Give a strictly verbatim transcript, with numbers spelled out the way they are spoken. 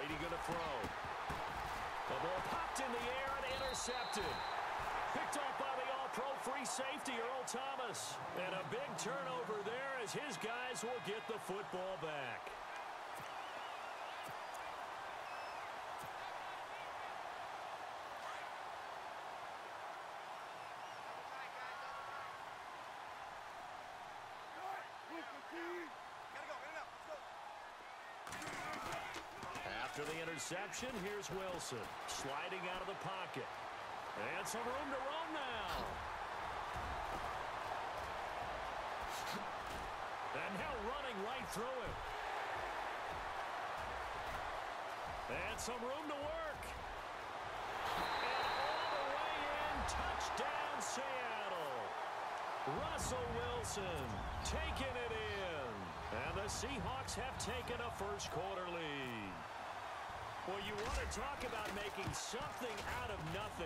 Brady going to throw. The ball popped in the air and intercepted. Picked off by the all-pro free safety, Earl Thomas. And a big turnover there as his guys will get the football back. After the interception, here's Wilson sliding out of the pocket. And some room to roam now. And now running right through him. And some room to work. And all the way in, touchdown Seattle. Russell Wilson taking it in. And the Seahawks have taken a first quarter lead. Well, you want to talk about making something out of nothing.